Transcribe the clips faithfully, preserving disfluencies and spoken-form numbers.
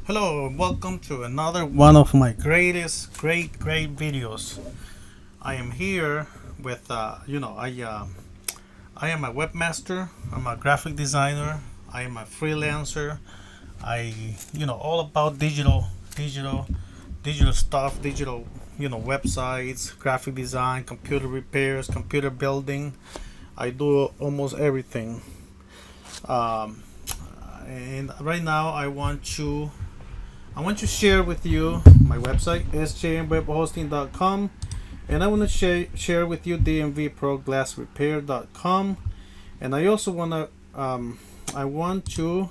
Hello and welcome to another one of my greatest great great videos. I am here with uh, you know I uh, I am a webmaster, I'm a graphic designer, I am a freelancer. I you know all about digital digital digital stuff, digital you know websites, graphic design, computer repairs, computer building. I do almost everything. Um, and right now I want to I want to share with you my website s j m web hosting dot com, and I want to share share with you d m v pro glass repair dot com, and I also want to um, I want to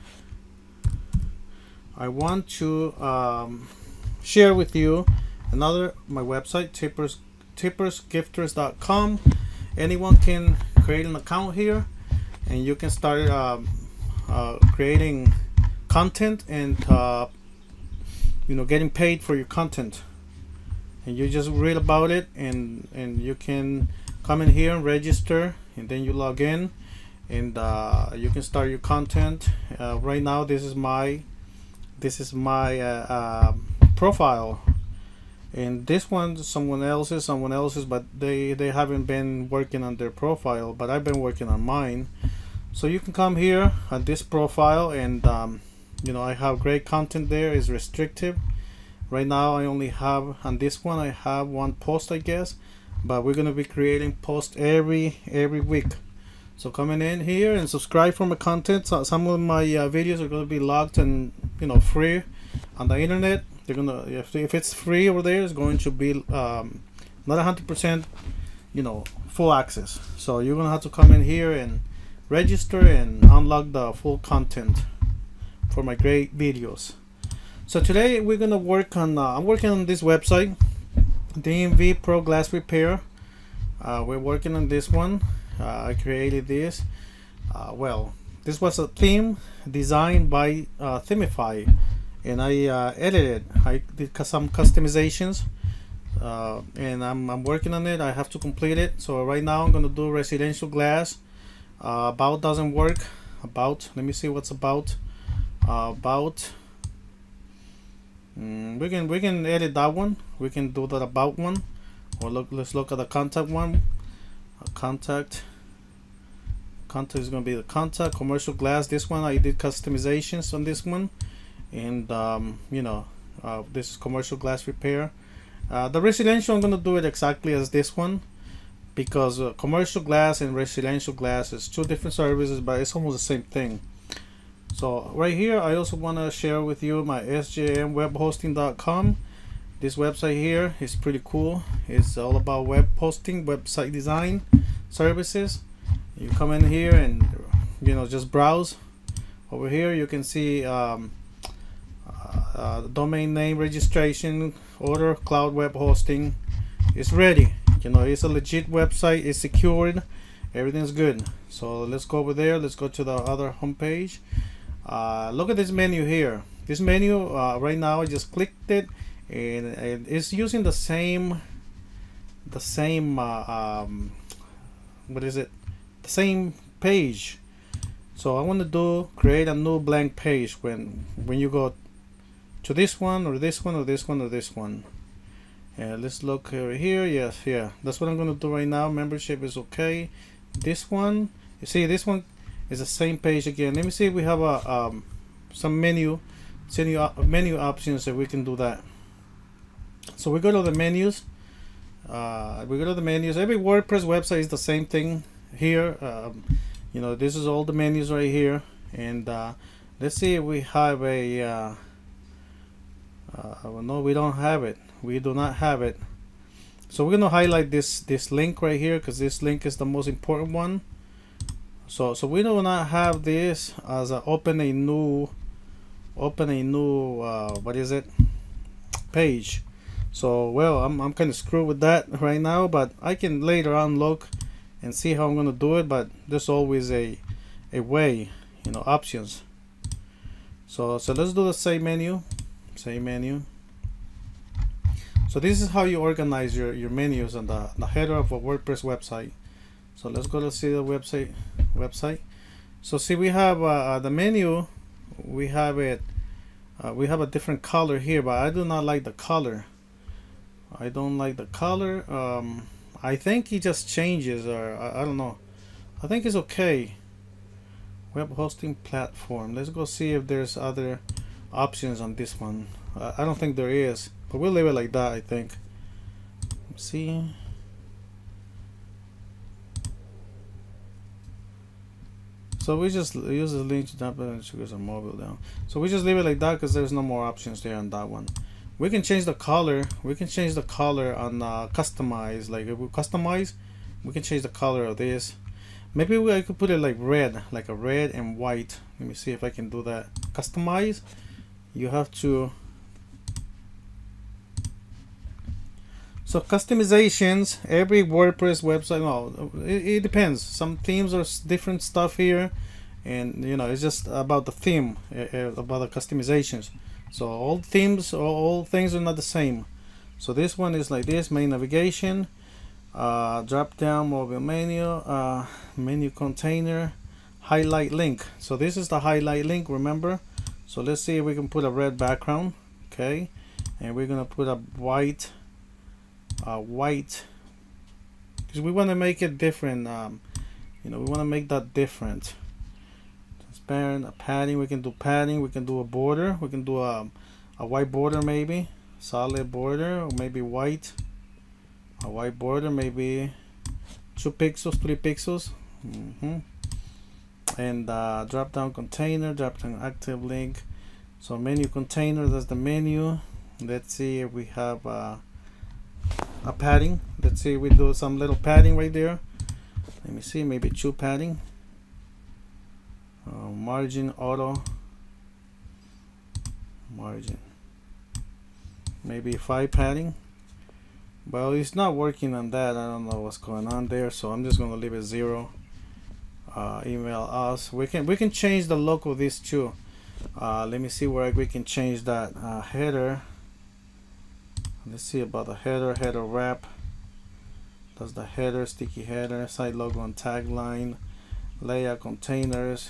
I want to um, share with you another my website tippers tippers gifters dot com. Anyone can create an account here, and you can start um, uh, creating content and uh, you know getting paid for your content, and you just read about it, and and you can come in here and register, and then you log in, and uh, you can start your content. Uh, right now this is my this is my uh, uh, profile, and this one someone else's someone else's but they they haven't been working on their profile, but I've been working on mine. So you can come here at this profile, and um, you know I have great content there. Is restrictive right now. I only have on this one I have one post, I guess, but we're gonna be creating posts every every week. So coming in here and subscribe for my content. So some of my uh, videos are gonna be locked and you know free on the internet. They're gonna if, if it's free over there, it's going to be um, not one hundred percent you know full access. So you're gonna have to come in here and register and unlock the full content for my great videos. So today we're gonna work on uh, I'm working on this website, D M V Pro Glass Repair. Uh, we're working on this one. uh, I created this uh, well, this was a theme designed by uh, Themify, and I uh, edited I did some customizations, uh, and I'm, I'm working on it. I have to complete it. So right now I'm gonna do residential glass. Uh, about doesn't work. About, let me see what's about. Uh, about. Mm, we can we can edit that one. We can do that about one. Or look, let's look at the contact one. Uh, contact. Contact is gonna be the contact commercial glass. This one I did customizations on this one, and um, you know uh, this is commercial glass repair. Uh, the residential I'm gonna do it exactly as this one, because uh, commercial glass and residential glass is two different services, but it's almost the same thing. So right here I also want to share with you my s j m web hosting dot com. This website here is pretty cool. It's all about web hosting, website design services. You come in here and you know just browse. Over here you can see um, uh, uh, domain name registration, order, cloud web hosting. It's ready. You know, it's a legit website. It's secured. Everything's good. So let's go over there. Let's go to the other homepage. Uh, look at this menu here. This menu uh, right now I just clicked it, and, and it's using the same the same uh, um, what is it? The same page. So I want to do create a new blank page when when you go to this one or this one or this one or this one. Yeah, let's look over here. Yes, yeah, that's what I'm gonna do right now. Membership is okay. This one, you see, this one is the same page again. Let me see if we have a um, some menu, menu menu options that we can do that. So we go to the menus. Uh, we go to the menus. Every WordPress website is the same thing here. Um, you know, this is all the menus right here, and uh, let's see if we have a. Uh, uh, no, we don't have it. We do not have it. So we're gonna highlight this this link right here, because this link is the most important one. So so we do not have this as a open a new open a new uh, what is it page. So well, I'm, I'm kind of screwed with that right now, but I can later on look and see how I'm gonna do it. But there's always a a way, you know, options. So so let's do the same menu same menu. So this is how you organize your, your menus on the, the header of a WordPress website. So let's go to see the website website. So see, we have uh, the menu, we have it uh, we have a different color here, but I do not like the color. I don't like the color. um, I think he just changes, or I, I don't know. I think it's okay. Web hosting platform, let's go see if there's other options on this one. uh, I don't think there is, but we'll leave it like that. I think. Let's see. So we just use the link to dump it and sugars on mobile down. So we just leave it like that because there's no more options there on that one. We can change the color. We can change the color on uh, customize. Like if we customize, we can change the color of this. Maybe we, I could put it like red, like a red and white. Let me see if I can do that. Customize. You have to. So customizations, every WordPress website, well, it, it depends. Some themes are different stuff here, and you know, it's just about the theme, uh, about the customizations. So all themes, all, all things are not the same. So this one is like this: main navigation, uh, drop down mobile menu, uh, menu container, highlight link. So this is the highlight link, remember? So let's see if we can put a red background, okay, and we're gonna put a white. Uh, white, because we want to make it different. Um, you know, we want to make that different. Transparent, a padding. We can do padding. We can do a border. We can do a a white border, maybe solid border, or maybe white. A white border, maybe two pixels, three pixels. Mm-hmm. And uh, drop down container, drop down active link. So menu container. That's the menu. Let's see if we have. Uh, a padding. Let's see, we do some little padding right there. Let me see, maybe two padding. Uh, margin auto. Margin. Maybe five padding. Well, it's not working on that. I don't know what's going on there, so I'm just gonna leave it zero. Uh, email us. We can we can change the look of this too. Uh, let me see where we can change that. Uh, header. Let's see about the header, header wrap. That's the header, sticky header, site logo and tagline, layout, containers,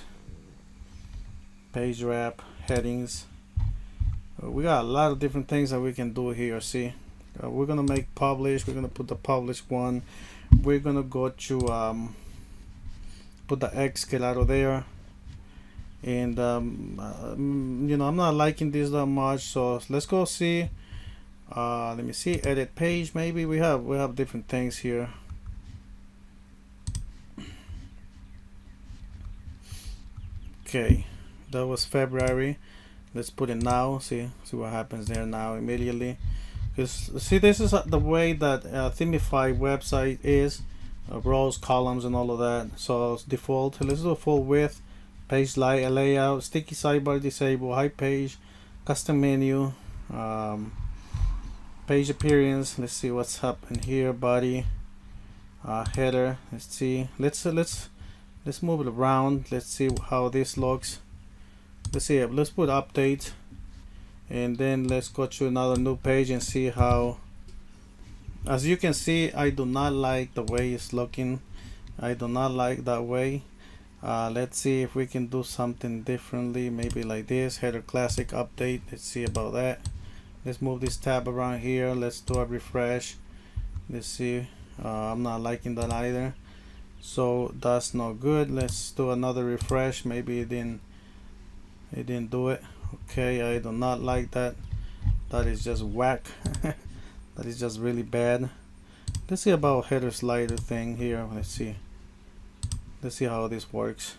page wrap, headings. Uh, we got a lot of different things that we can do here. See, uh, we're gonna make publish. We're gonna put the publish one. We're gonna go to um, put the X Kelaro there. And um, uh, you know, I'm not liking this that much, so let's go see. Uh, let me see, edit page. Maybe we have we have different things here. Okay, that was February. Let's put it now. See see what happens there now immediately. Because see, this is the way that uh, Themify website is, uh, rows, columns, and all of that. So it's default. Let's do a full width, page light, layout, sticky sidebar disable, high page, custom menu. Um, Page appearance. Let's see what's happening here. Body, uh, header. Let's see. Let's uh, let's let's move it around. Let's see how this looks. Let's see. Let's put update, and then let's go to another new page and see how. As you can see, I do not like the way it's looking. I do not like that way. Uh, let's see if we can do something differently. Maybe like this. Header classic update. Let's see about that. Let's move this tab around here. Let's do a refresh. Let's see. uh, I'm not liking that either, so that's not good. Let's do another refresh. Maybe it didn't it didn't do it. Okay, I do not like that. That is just whack. That is just really bad. Let's see about header slider thing here. Let's see let's see how this works.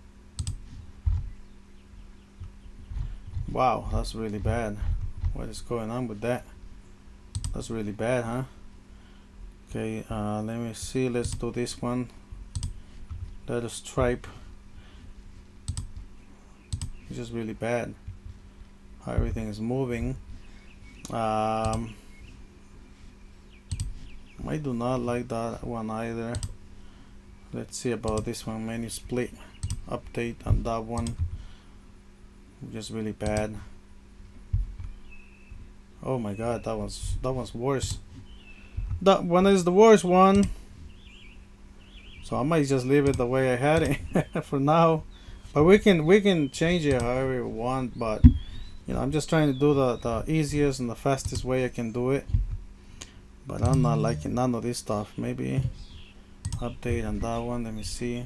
Wow, that's really bad. What is going on with that? That's really bad, huh? Okay, uh, let me see. Let's do this one. Let us stripe. It's just really bad how everything is moving. Um, I do not like that one either. Let's see about this one. Menu split, update on that one. Just really bad. Oh my god, that one's that one's worse. That one is the worst one. So I might just leave it the way I had it for now. But we can we can change it however we want. But you know, I'm just trying to do the, the easiest and the fastest way I can do it, but I'm not liking none of this stuff. Maybe update on that one. Let me see.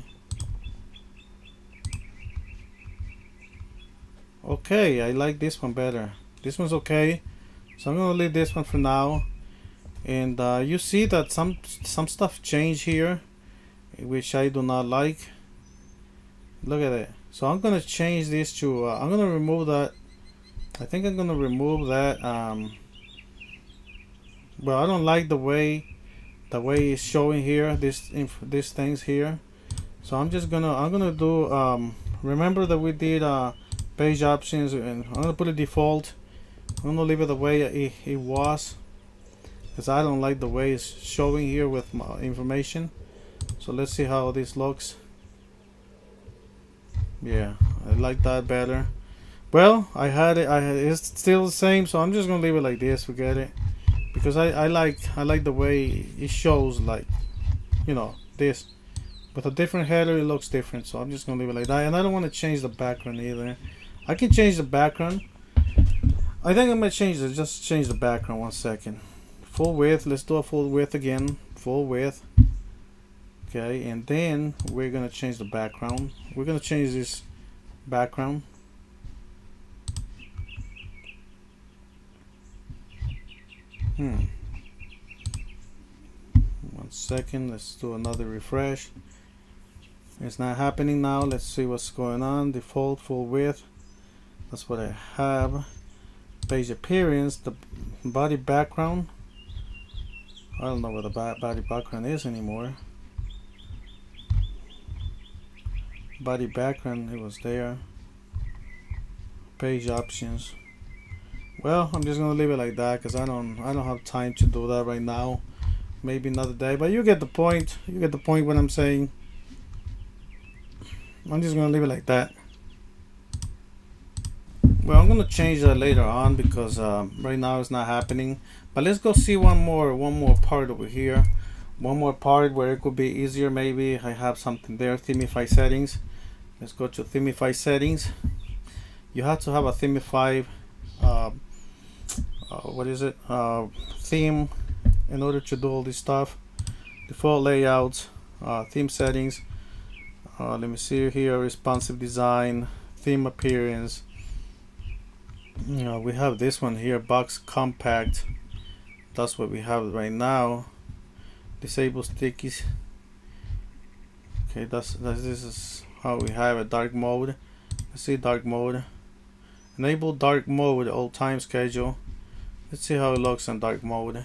Okay, I like this one better. This one's okay, so I'm gonna leave this one for now. And uh, you see that some some stuff changed here, which I do not like. Look at it. So I'm gonna change this to uh, I'm gonna remove that. I think I'm gonna remove that. Um, well, I don't like the way the way it's showing here. This these things here. So I'm just gonna I'm gonna do. Um, remember that we did uh, page options, and I'm gonna put a default. I'm gonna leave it the way it, it was, because I don't like the way it's showing here with my information. So let's see how this looks. Yeah, I like that better. Well, I had it. I had, it's still the same, so I'm just gonna leave it like this. Forget it, because I I like I like the way it shows, like, you know, this with a different header. It looks different, so I'm just gonna leave it like that. And I don't want to change the background either. I can change the background. I think I'm gonna change it. Just change the background. One second. Full width. Let's do a full width again. Full width. Okay, and then we're gonna change the background. We're gonna change this background. Hmm. One second. Let's do another refresh. It's not happening now. Let's see what's going on. Default full width. That's what I have. Page appearance, the body background. I don't know what the body background is anymore. Body background, it was there. Page options. Well, I'm just gonna leave it like that because I don't I don't have time to do that right now. Maybe another day, but you get the point. You get the point what I'm saying. I'm just gonna leave it like that. Well, I'm gonna change that later on because um, right now it's not happening. But let's go see one more, one more part over here. One more part where it could be easier. Maybe I have something there. Themify settings. Let's go to Themify settings. You have to have a Themify, uh, uh, what is it? Uh, theme in order to do all this stuff. Default layouts, uh, theme settings. Uh, let me see here. Responsive design, theme appearance. You know, we have this one here, box compact. That's what we have right now. Disable stickies. Okay, that's, that's this is how we have a dark mode. Let's see dark mode. Enable dark mode all time schedule. Let's see how it looks in dark mode.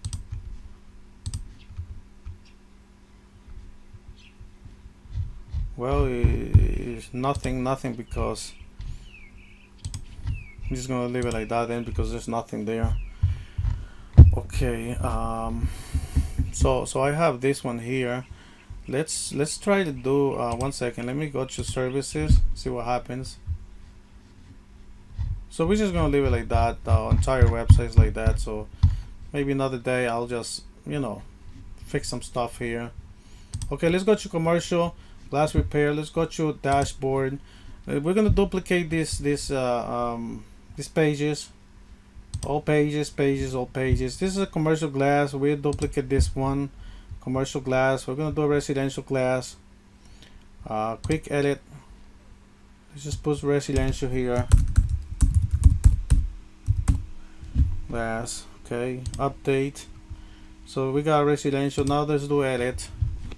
Well, it's nothing, nothing because I'm just gonna leave it like that then because there's nothing there. Okay, um, so so I have this one here. Let's let's try to do uh, one second. Let me go to services, see what happens. So we're just gonna leave it like that. The entire website is like that. So maybe another day I'll just, you know, fix some stuff here. Okay, let's go to commercial glass repair. Let's go to dashboard. Uh, we're gonna duplicate this this uh, um, these pages, all pages, pages, all pages. This is a commercial glass. We'll duplicate this one, commercial glass. We're gonna do a residential glass. Uh, quick edit. Let's just put residential here. Glass. Okay. Update. So we got residential. Now let's do edit.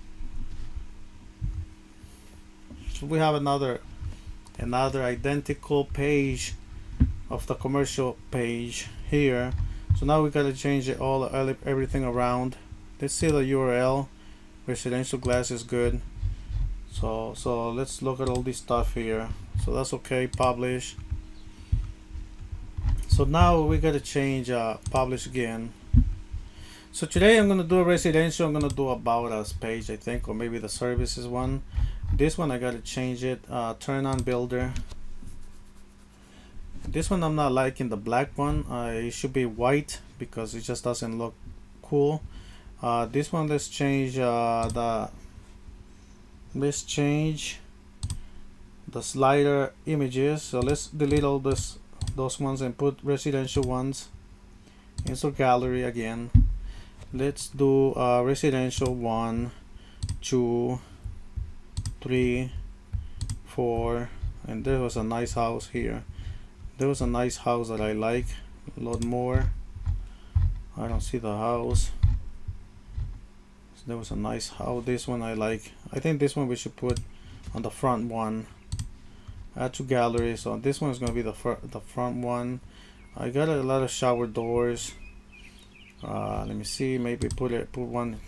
So we have another another identical page of the commercial page here. So now we gotta change it all, everything around. Let's see the U R L. Residential glass is good. So so let's look at all this stuff here. So that's okay. Publish. So now we gotta change uh, publish again. So today I'm gonna do a residential. I'm gonna do about us page, I think, or maybe the services one. This one I gotta change it. Uh, turn on builder. This one I'm not liking the black one. Uh, it should be white because it just doesn't look cool. Uh, this one, let's change uh, the let's change the slider images. So let's delete all this those ones and put residential ones. Insert gallery again. Let's do uh, residential one, two, three, four, and there was a nice house here. There was a nice house that I like a lot more. I don't see the house. There was a nice house. This one I like. I think this one we should put on the front one. Add to gallery. So this one is going to be the fr the front one. I got a lot of shower doors. Uh, let me see. Maybe put it put one.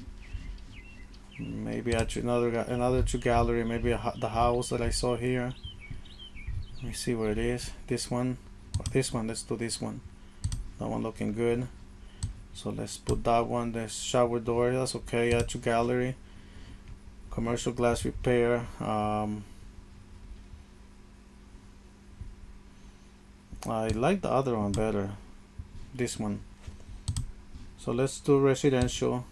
Maybe add to another another to gallery. Maybe a, the house that I saw here. Let me see where it is. This one or this one. Let's do this one. That one looking good. So let's put that one. There's shower door. That's okay. Add to gallery. Commercial glass repair. Um, I like the other one better. This one. So let's do residential.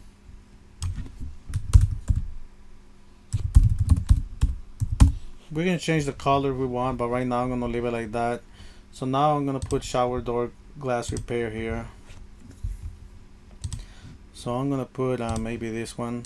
We can change the color if we want, but right now I'm gonna leave it like that. So now I'm gonna put shower door glass repair here. So I'm gonna put uh, maybe this one.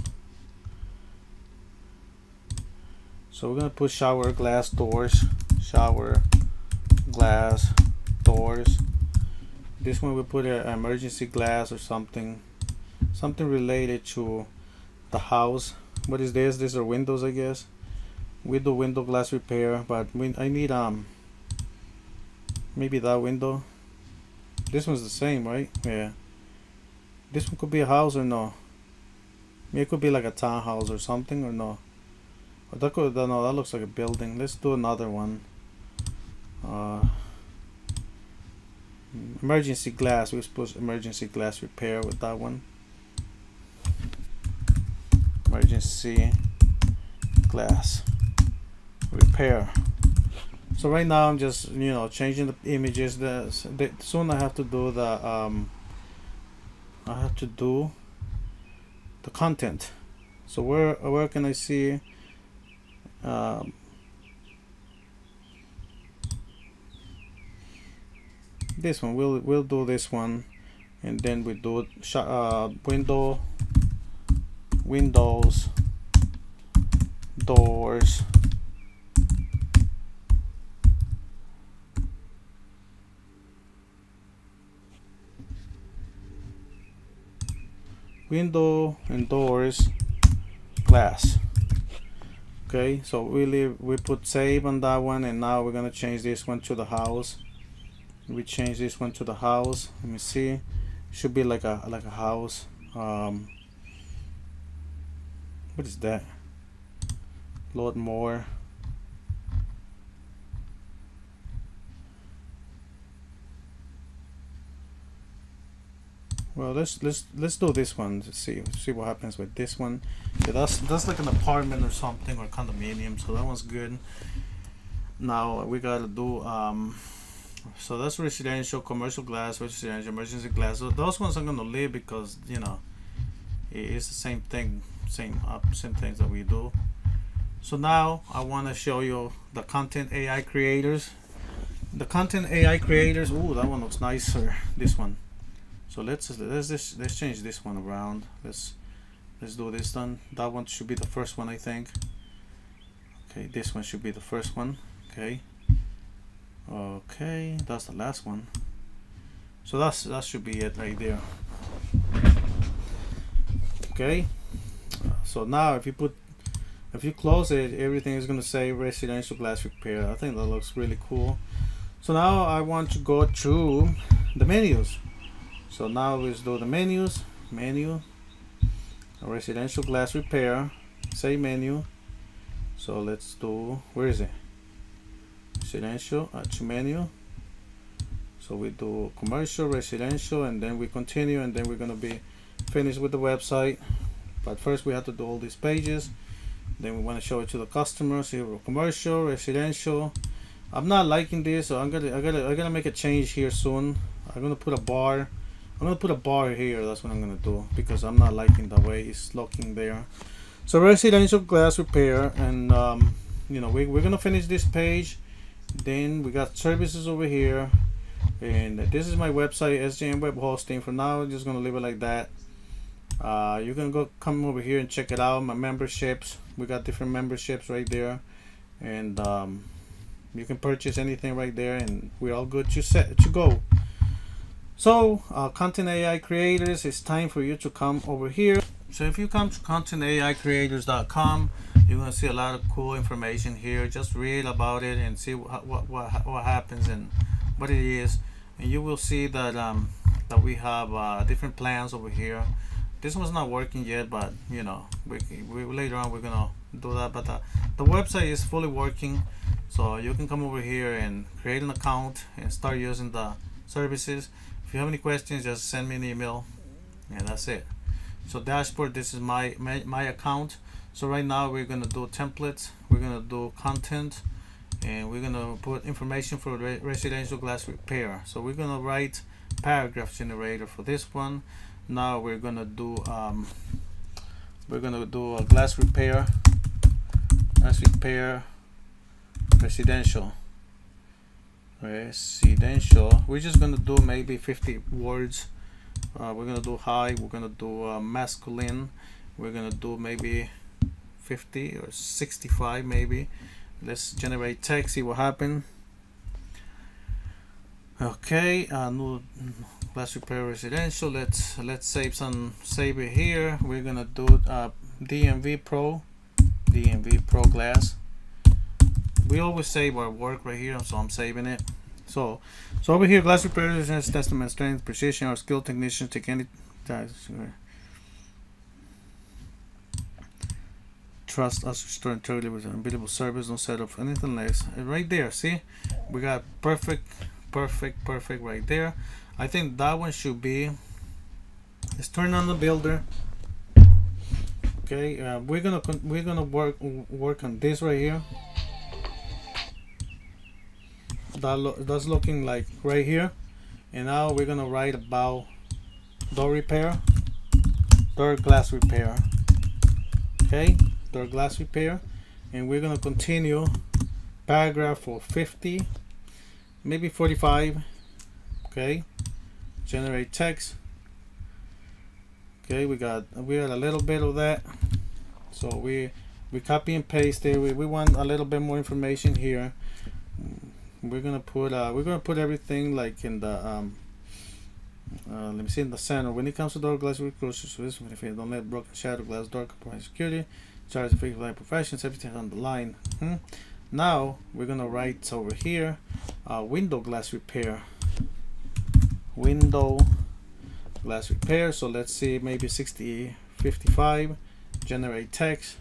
So we're gonna put shower glass doors. Shower glass doors. This one we put an emergency glass or something. Something related to the house. What is this? These are windows, I guess. We do window glass repair, but we, I need um maybe that window. This one's the same, right? Yeah. This one could be a house or no? Maybe it could be like a townhouse or something, or no? Or that could no, that looks like a building. Let's do another one. Uh, emergency glass. We're supposed to emergency glass repair with that one. Emergency glass repair. So right now I'm just, you know, changing the images. The, the soon I have to do the um I have to do the content. So where where can I see um, this one? We'll we'll do this one, and then we do sh uh, window windows doors. Window and doors glass. Okay, so we leave, we put save on that one, and now we're gonna change this one to the house. We change this one to the house. Let me see. Should be like a like a house. Um, what is that? Load more. Well, let's let's let's do this one to see see what happens with this one. Yeah, that's that's like an apartment or something, or condominium, so that one's good. Now we gotta do um so that's residential, commercial glass, residential, emergency glass. So those ones I'm gonna leave because, you know, it's the same thing, same uh, same things that we do. So now I want to show you the content A I creators. The content A I creators. Ooh, that one looks nicer. This one. So let's let's just let's change this one around. Let's let's do this one. That one should be the first one, I think. Okay, this one should be the first one. Okay. Okay, that's the last one. So that's that should be it right there. Okay. So now if you put if you close it, everything is gonna say residential glass repair. I think that looks really cool. So now I want to go to the menus. So now let's do the menus. Menu, residential glass repair, say menu. So let's do, where is it? Residential, add to menu. So we do commercial, residential, and then we continue, and then we're gonna be finished with the website. But first we have to do all these pages. Then we want to show it to the customers. Here we're commercial, residential. I'm not liking this, so I'm gonna I gotta I gotta make a change here soon. I'm gonna put a bar. I'm gonna put a bar here. That's what I'm gonna do, because I'm not liking the way it's looking there. So residential glass repair, and um, you know, we, we're gonna finish this page. Then we got services over here. And this is my website, S J M Web Hosting. For now, I'm just gonna leave it like that. Uh, you can go come over here and check it out. My memberships, we got different memberships right there, and um, you can purchase anything right there, and we're all good to set to go. So uh, Content A I Creators, it's time for you to come over here. So if you come to content A I creators dot com, you're gonna see a lot of cool information here. Just read about it and see what what what, what happens and what it is, and you will see that um, that we have uh, different plans over here. This one's not working yet, but you know, we, we later on we're gonna do that. But the, the website is fully working, so you can come over here and create an account and start using the services. If you have any questions, just send me an email, and that's it. So dashboard, this is my, my my account. So right now we're gonna do templates, we're gonna do content, and we're gonna put information for re residential glass repair. So we're gonna write paragraph generator for this one. Now we're gonna do um, we're gonna do a glass repair, glass repair, residential, residential. We're just gonna do maybe fifty words. Uh, we're gonna do high. We're gonna do uh, masculine. We're gonna do maybe fifty or sixty-five maybe. Let's generate text. See what happens. Okay, uh, new glass repair residential. Let's let's save some save it here. We're gonna do uh, D M V Pro, D M V Pro glass. We always save our work right here, so I'm saving it. So so over here, glass repair residential, testament, strength, precision. Our skilled technicians take any trust us to store entirely with an unbeatable service, no set of anything less. And right there, see, we got perfect. Perfect, perfect right there. I think that one should be. Let's turn on the builder. Okay, uh, we're gonna we're gonna work work on this right here. That lo that's looking like right here, and now we're gonna write about door repair, door glass repair. Okay, door glass repair, and we're gonna continue paragraph for fifty. Maybe forty-five. Okay, generate text. Okay, we got we got a little bit of that, so we we copy and paste it. We, we want a little bit more information here. We're gonna put uh we're gonna put everything like in the um uh, let me see, in the center. When it comes to door glass recruiters, don't let broken shadow glass door compromise security, charge the figure line professions, everything on the line. Hmm? Now we're gonna write over here uh, window glass repair, window glass repair. So let's see, maybe sixty, fifty-five, generate text.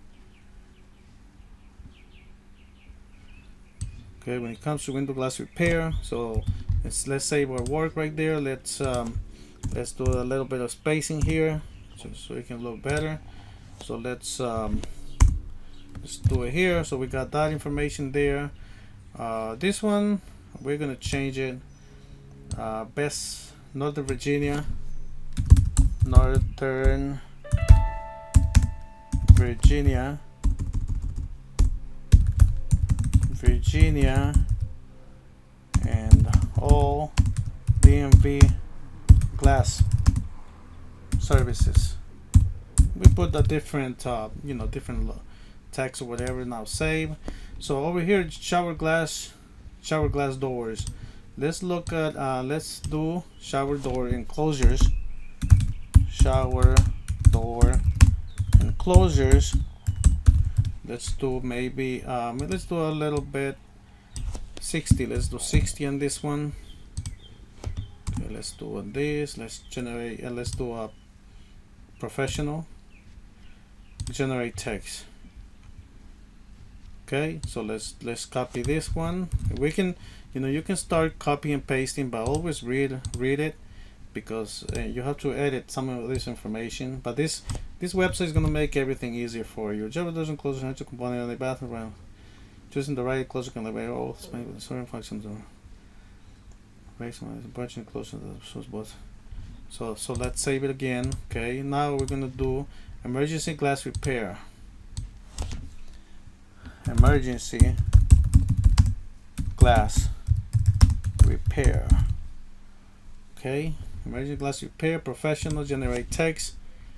Okay, when it comes to window glass repair, so let's let's save our work right there. Let's um, let's do a little bit of spacing here, so, so it can look better. So let's um, let's do it here. So we got that information there. Uh, this one we're gonna change it. Uh, best Northern Virginia, Northern Virginia, Virginia, and all D M V glass services. We put the different, uh, you know, different text or whatever. Now save. So over here, shower glass, shower glass doors. Let's look at, uh, let's do shower door enclosures. Shower door enclosures. Let's do maybe, um, let's do a little bit sixty. Let's do sixty on this one. Okay, let's do this. Let's generate. Uh, let's do a professional. Generate text. Okay, so let's let's copy this one. We can, you know, you can start copy and pasting, but always read read it, because uh, you have to edit some of this information. But this this website is gonna make everything easier for you. Java doesn't close the central component on the bathroom around. Choosing the right closer can elevate all certain functions or maximize bunching closer to the source both. So so let's save it again. Okay, now we're gonna do emergency glass repair. Emergency glass repair. repair. Okay, emergency glass repair, professional, generate text.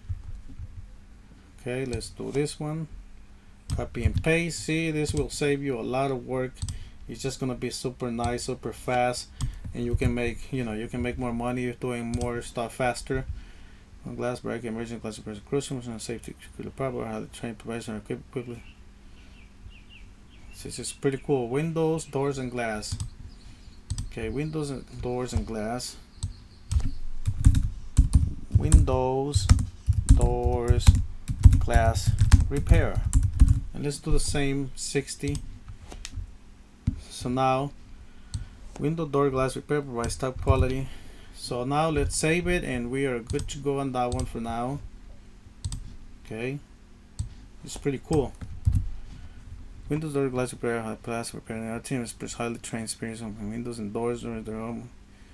Okay, let's do this one. Copy and paste. See, this will save you a lot of work. It's just gonna be super nice, super fast, and you can make, you know, you can make more money doing more stuff faster. Glass break, emergency glass repair, crucial safety, problem, how the train provides and equip quickly. This is pretty cool. Windows, doors, and glass. Okay, windows and doors and glass. Windows, doors, glass repair. And let's do the same sixty. So now, window, door, glass repair provides top quality. So now let's save it, and we are good to go on that one for now. Okay, it's pretty cool. Windows, door, glass repair, glass repair. Our team is highly trained, experienced on windows and doors or their own.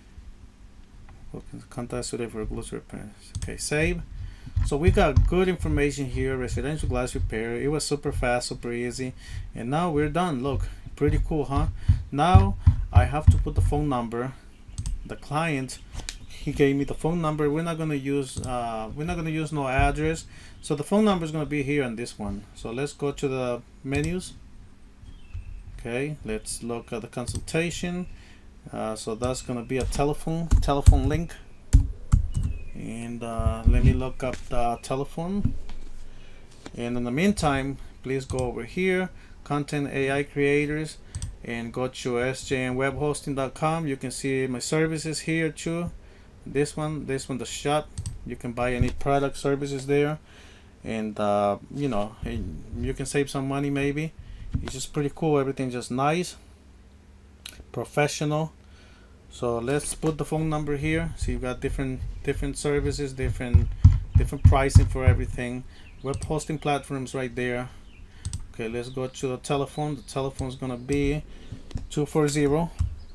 Contact today for glass repairs. Okay, save. So we got good information here. Residential glass repair. It was super fast, super easy, and now we're done. Look, pretty cool, huh? Now I have to put the phone number. The client, he gave me the phone number. We're not gonna use uh, we're not gonna use no address. So the phone number is gonna be here on this one. So let's go to the menus. Okay, let's look at the consultation. Uh, so that's gonna be a telephone telephone link. And uh, let me look up the telephone. And in the meantime, please go over here, content A I creators, and go to S J N web hosting dot com. You can see my services here too. This one, this one, the shop. You can buy any product services there, and uh, you know, you can save some money maybe. It's just pretty cool. Everything just nice, professional. So let's put the phone number here. So you've got different different services, different different pricing for everything. Web hosting platforms right there. Okay, let's go to the telephone. The telephone is gonna be two four zero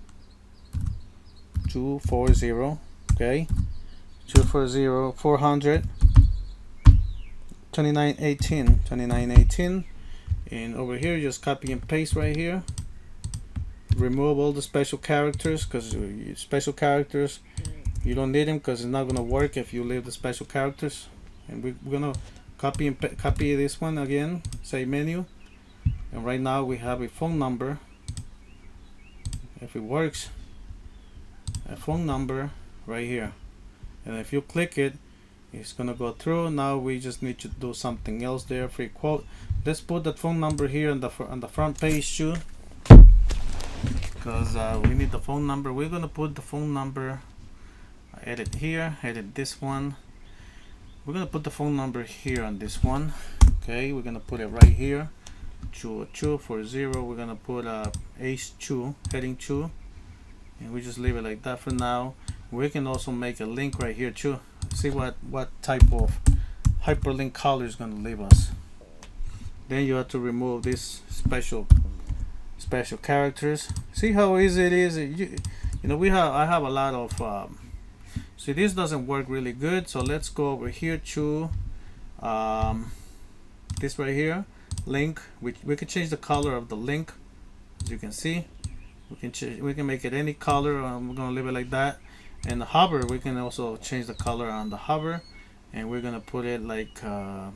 two four zero. Okay, two four zero four hundred twenty-nine eighteen twenty-nine eighteen. And over here, just copy and paste right here. Remove all the special characters, because special characters, you don't need them because it's not gonna work if you leave the special characters. And we, we're gonna copy and copy this one again. Say menu, and right now we have a phone number. If it works, a phone number right here, and if you click it, it's gonna go through. Now we just need to do something else there. Free quote. Let's put that phone number here on the on the front page too, because uh, we need the phone number. We're gonna put the phone number. Edit here. Edit this one. We're gonna put the phone number here on this one. Okay, we're gonna put it right here. Two two four zero. We're gonna put uh, H two, heading two, and we just leave it like that for now. We can also make a link right here too. See what what type of hyperlink color is gonna leave us. Then you have to remove this special special characters. See how easy it is. You, you know, we have I have a lot of. Um, see, this doesn't work really good. So let's go over here to um, this right here. Link. We we can change the color of the link. As you can see, we can ch we can make it any color. Um, we're gonna leave it like that. And the hover, we can also change the color on the hover, and we're gonna put it like uh,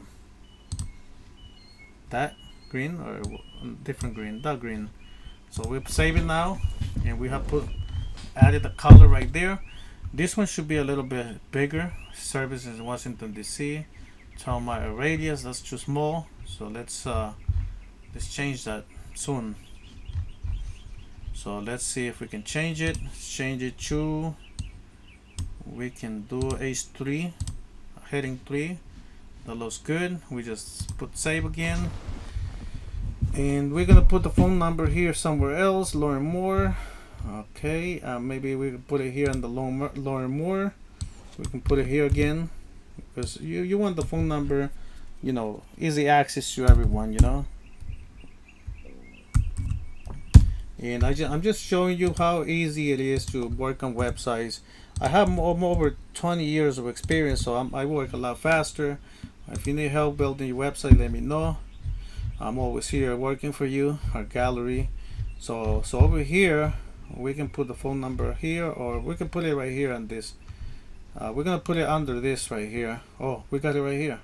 that green or different green, that green. So we'll save it now, and we have put added the color right there. This one should be a little bit bigger. Services in Washington D C. Tell my radius, that's too small. So let's uh, let's change that soon. So let's see if we can change it. Let's change it to. We can do H three, heading three. That looks good. We just put save again, and we're gonna put the phone number here somewhere else. Lauren Moore. Okay, uh, maybe we can put it here on the Lauren Moore. We can put it here again because you you want the phone number, you know, easy access to everyone, you know. And I just, I'm just showing you how easy it is to work on websites. I have more, more over twenty years of experience, so I'm, I work a lot faster. If you need help building your website, let me know. I'm always here working for you. Our gallery. So so over here we can put the phone number here, or we can put it right here on this. Uh, we're gonna put it under this right here. Oh, we got it right here.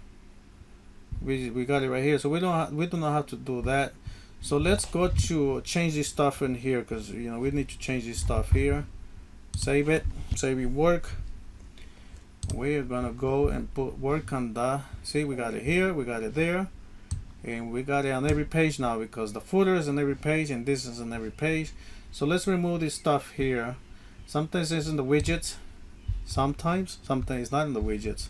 We we got it right here. So we don't we do not have to do that. So let's go to change this stuff in here, because you know we need to change this stuff here. Save it. Save it. Work. We're gonna go and put work on the. See, we got it here. We got it there. And we got it on every page now, because the footer is on every page and this is on every page. So let's remove this stuff here. Sometimes it's in the widgets, sometimes sometimes it's not in the widgets.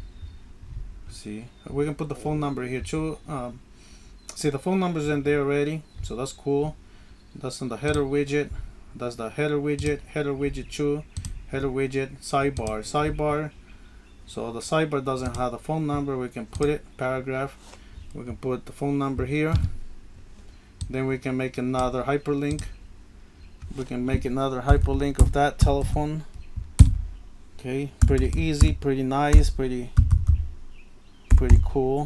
See, we can put the phone number here too. Um, see, the phone number is in there already, so that's cool. That's in the header widget. That's the header widget. Header widget too. Header widget. Sidebar. Sidebar. So the sidebar doesn't have the phone number. We can put it paragraph. We can put the phone number here. Then we can make another hyperlink. We can make another hyperlink of that telephone. Okay, pretty easy, pretty nice, pretty pretty cool.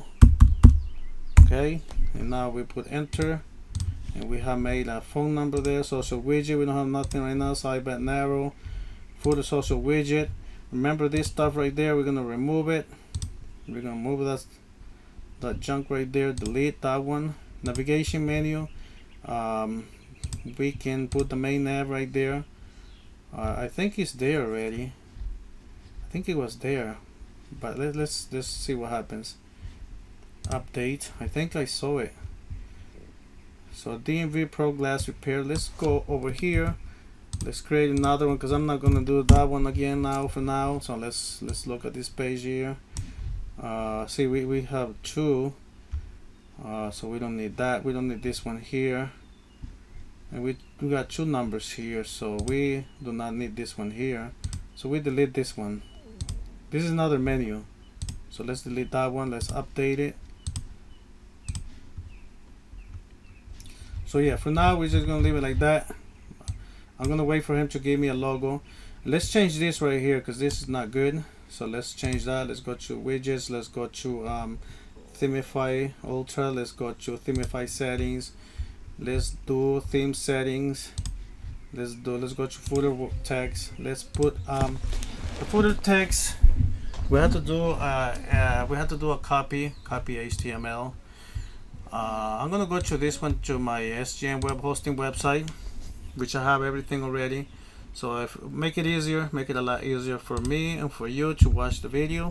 Okay, and now we put enter, and we have made a phone number there. Social widget, we don't have nothing right now. Sidebar narrow. Footer social widget. Remember this stuff right there, we're gonna remove it. We're gonna move that that junk right there, delete that one. Navigation menu, um, we can put the main nav right there. uh, I think it's there already. I think it was there, but let, let's let's see what happens. Update. I think I saw it. So D M V Pro Glass Repair. Let's go over here. Let's create another one, because I'm not gonna do that one again now for now. So let's let's look at this page here. Uh, see, we, we have two, uh, so we don't need that. We don't need this one here, and we, we got two numbers here, so we do not need this one here. So we delete this one. This is another menu, so let's delete that one. Let's update it. So yeah, for now we're just gonna leave it like that. I'm gonna wait for him to give me a logo. Let's change this right here, because this is not good. So let's change that. Let's go to widgets. Let's go to um, Themify Ultra. Let's go to Themify settings. Let's do theme settings. Let's do. Let's go to footer text. Let's put um, the footer text. We have to do. Uh, uh, we have to do a copy. Copy H T M L. Uh, I'm gonna go to this one, to my S G N web hosting website, which I have everything already. So if make it easier, make it a lot easier for me and for you to watch the video.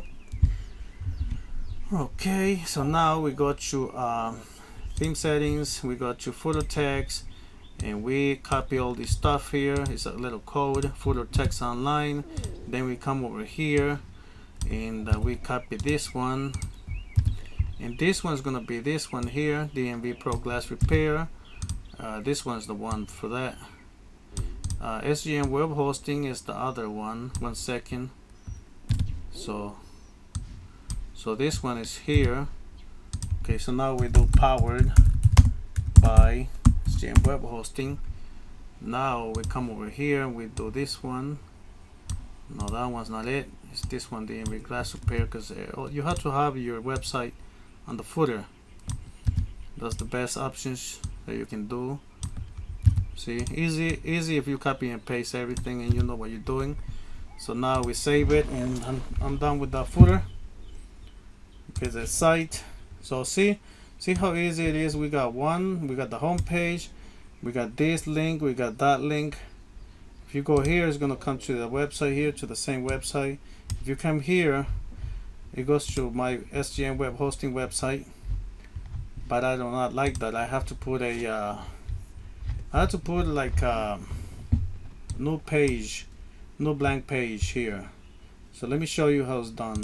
Okay, so now we go to um, theme settings, we go to footer text, and we copy all this stuff here. It's a little code, footer text online. Then we come over here and uh, we copy this one, and this one's gonna be this one here, D M V Pro Glass Repair. Uh, this one's the one for that. Uh, S G N web hosting is the other one. One second. So, so this one is here. Okay, so now we do powered by S G N web hosting. Now we come over here and we do this one. No, that one's not it. It's this one, D M V Glass Repair, because uh, you have to have your website on the footer. That's the best options that you can do. See, easy easy if you copy and paste everything and you know what you're doing. So now we save it, and I'm, I'm done with the footer. Visit site. So see see how easy it is. We got one, we got the home page, we got this link, we got that link. If you go here, it's gonna come to the website here, to the same website. If you come here, it goes to my S G N web hosting website, but I do not like that. I have to put a uh, I have to put like a new page, new blank page here. So let me show you how it's done.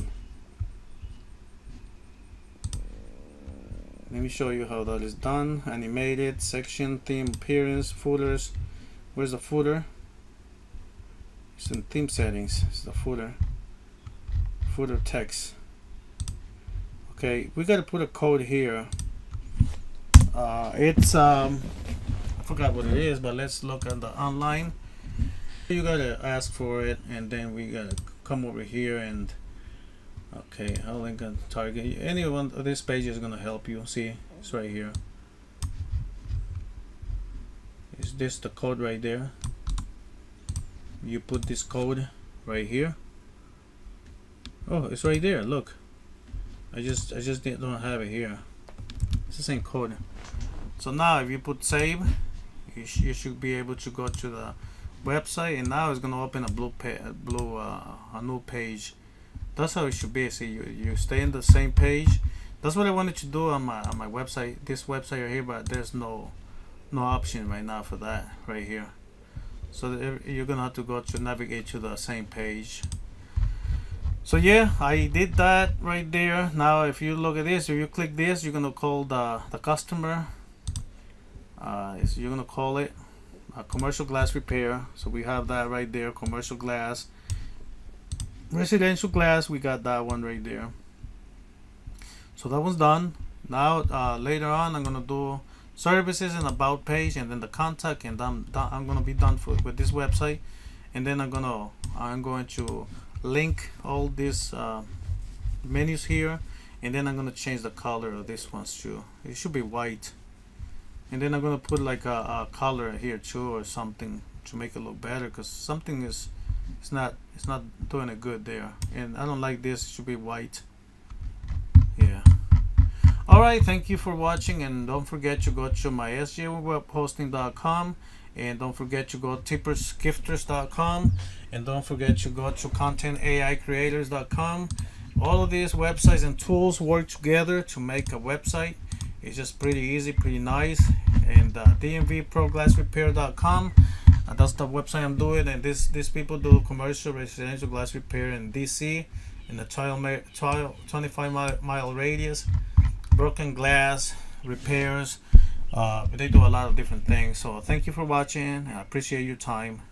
Let me show you how that is done. Animated, section, theme, appearance, footers. Where's the footer? It's in theme settings. It's the footer. Footer text. Okay, we gotta put a code here. Uh, it's um, I forgot what it is, but let's look at the online. You gotta ask for it, and then we gotta come over here and okay, I'll link on target. Any one of this page is gonna help you. See, it's right here. Is this the code right there? you put this code right here. Oh, it's right there. Look, I just I just didn't, don't have it here. It's the same code. So now if you put save, you, sh you should be able to go to the website, and now it's gonna open a blue pa blue uh, a new page. That's how it should be. See, you you stay in the same page. That's what I wanted to do on my on my website, this website right here, but there's no no option right now for that right here. So you're gonna have to go to navigate to the same page. So yeah, I did that right there. Now if you look at this, if you click this, you're gonna call the the customer. Uh, so you're gonna call it a commercial glass repair. So we have that right there, commercial glass. Residential glass, we got that one right there. So that one's done. Now uh, later on I'm gonna do services and about page, and then the contact, and I'm done, I'm gonna be done for with this website. And then I'm gonna I'm going to link all these uh, menus here, and then I'm gonna change the color of this one too. It should be white, and then I'm gonna put like a, a color here too or something to make it look better, because something is it's not it's not doing it good there, and I don't like this. It should be white. Yeah. Alright, thank you for watching, and don't forget to go to my S J web hosting dot com, and don't forget to go to tippers gifters dot com, and don't forget to go to content A I creators dot com. All of these websites and tools work together to make a website. It's just pretty easy, pretty nice. And uh, D M V pro glass repair dot com, uh, that's the website I'm doing, and this these people do commercial residential glass repair in D C in the twenty-five mile, mile radius. Broken glass repairs. Uh, they do a lot of different things. So thank you for watching. I appreciate your time.